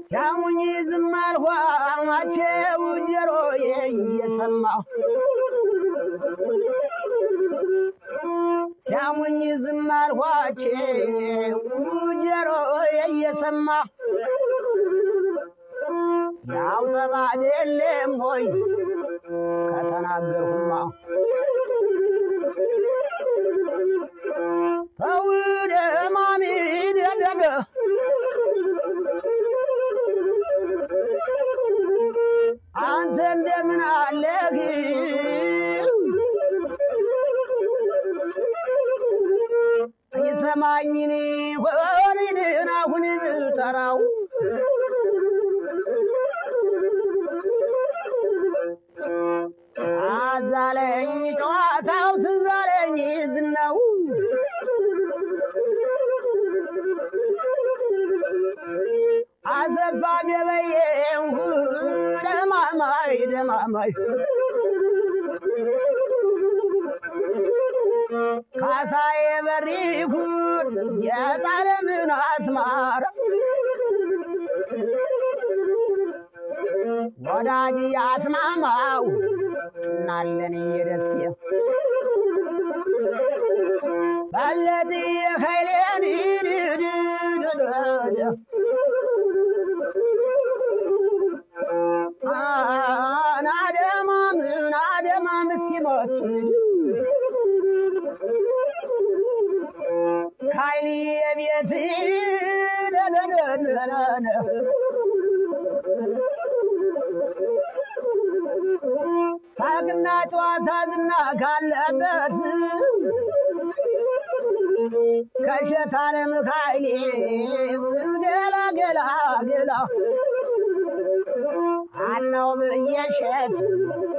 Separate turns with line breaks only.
ሲያሙኝ ዝም አልኋቸው ጆሮዬ እየሰማሁ ሲያሙኝ ዝም አልኋቸው ጆሮዬ እየሰማሁ ያው ተባደለም ሆይ ከተናገርኩማ ተውደ ማሚ ደደደ አንተ እንደምን አለህ ይሰማኝኒ ወሪድና ሁንን ተራው አዛለኝ ጨዋታው ትዛለኝ ዝናው አዘባ ገበየው ደማማይ ካሳዬ በሪኩ የጣለምን አስማራ ወዳጅ ያስማማው ናለን የደስየ ባለዲ ኃይሌን ናደማም ሲሞት ካይሊ የቤት ደደደነ ሳቅና ጨዋታ ዝና ካለበት ከሸታነ ምካይሌ ገላ አናው በየሸት